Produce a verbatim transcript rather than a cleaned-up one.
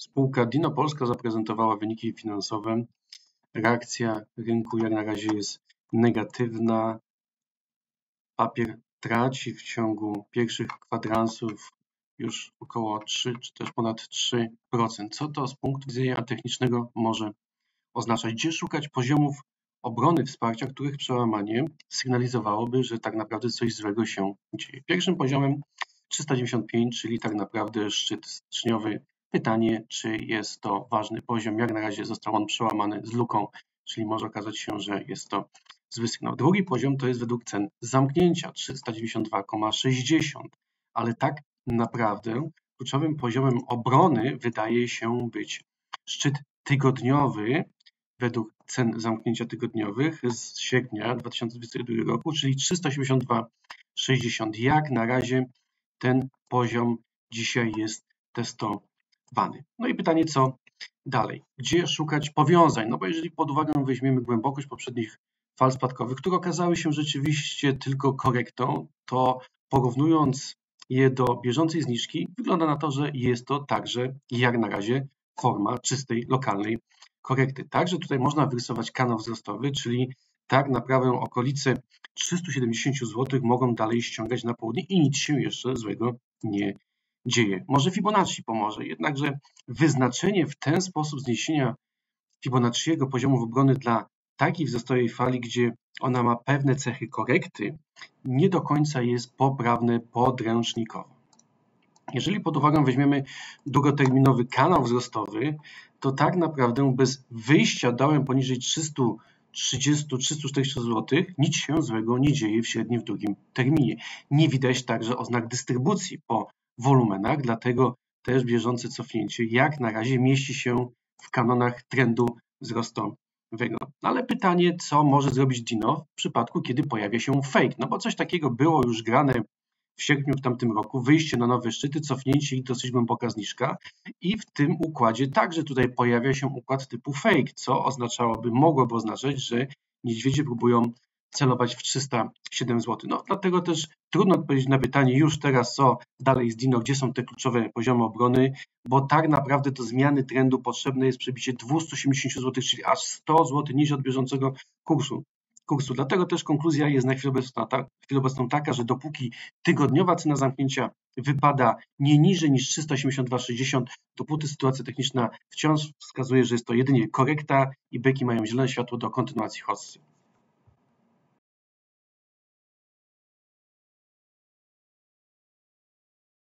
Spółka Dino Polska zaprezentowała wyniki finansowe. Reakcja rynku jak na razie jest negatywna. Papier traci w ciągu pierwszych kwadransów już około trzy czy też ponad trzy procent. Co to z punktu widzenia technicznego może oznaczać? Gdzie szukać poziomów obrony wsparcia, których przełamanie sygnalizowałoby, że tak naprawdę coś złego się dzieje? Pierwszym poziomem trzysta dziewięćdziesiąt pięć, czyli tak naprawdę szczyt styczniowy. Pytanie, czy jest to ważny poziom? Jak na razie został on przełamany z luką, czyli może okazać się, że jest to zły sygnał. Drugi poziom to jest według cen zamknięcia trzysta dziewięćdziesiąt dwa przecinek sześćdziesiąt, ale tak naprawdę kluczowym poziomem obrony wydaje się być szczyt tygodniowy według cen zamknięcia tygodniowych z sierpnia dwa tysiące dwudziestego drugiego roku, czyli trzysta osiemdziesiąt dwa przecinek sześćdziesiąt. Jak na razie ten poziom dzisiaj jest testowany. No i pytanie, co dalej? Gdzie szukać powiązań? No bo jeżeli pod uwagę weźmiemy głębokość poprzednich fal spadkowych, które okazały się rzeczywiście tylko korektą, to porównując je do bieżącej zniżki, wygląda na to, że jest to także jak na razie forma czystej, lokalnej korekty. Także tutaj można wyrysować kanał wzrostowy, czyli tak naprawdę okolice trzysta siedemdziesiąt złotych mogą dalej ściągać na południe i nic się jeszcze złego nie dzieje. Może Fibonacci pomoże, jednakże wyznaczenie w ten sposób zniesienia Fibonacciego poziomu obrony dla takiej wzrostowej fali, gdzie ona ma pewne cechy korekty, nie do końca jest poprawne podręcznikowo. Jeżeli pod uwagę weźmiemy długoterminowy kanał wzrostowy, to tak naprawdę bez wyjścia dołem poniżej trzysta trzydzieści do trzystu czterdziestu złotych nic się złego nie dzieje w średnim, w długim terminie. Nie widać także oznak dystrybucji po wolumenach, dlatego też bieżące cofnięcie jak na razie mieści się w kanonach trendu wzrostowego. Ale pytanie, co może zrobić Dino w przypadku, kiedy pojawia się fake? No bo coś takiego było już grane w sierpniu w tamtym roku, wyjście na nowe szczyty, cofnięcie i dosyć głęboka zniżka i w tym układzie także tutaj pojawia się układ typu fake, co oznaczałoby, mogłoby oznaczać, że niedźwiedzie próbują celować w trzysta siedem złotych. No dlatego też trudno odpowiedzieć na pytanie już teraz, co dalej z Dino, gdzie są te kluczowe poziomy obrony, bo tak naprawdę do zmiany trendu potrzebne jest przebicie dwieście osiemdziesiąt złotych, czyli aż sto złotych niżej od bieżącego kursu. kursu. Dlatego też konkluzja jest na chwilę obecną, ta, chwilę obecną taka, że dopóki tygodniowa cena zamknięcia wypada nie niżej niż trzysta osiemdziesiąt dwa przecinek sześćdziesiąt, dopóty sytuacja techniczna wciąż wskazuje, że jest to jedynie korekta i beki mają zielone światło do kontynuacji hossy.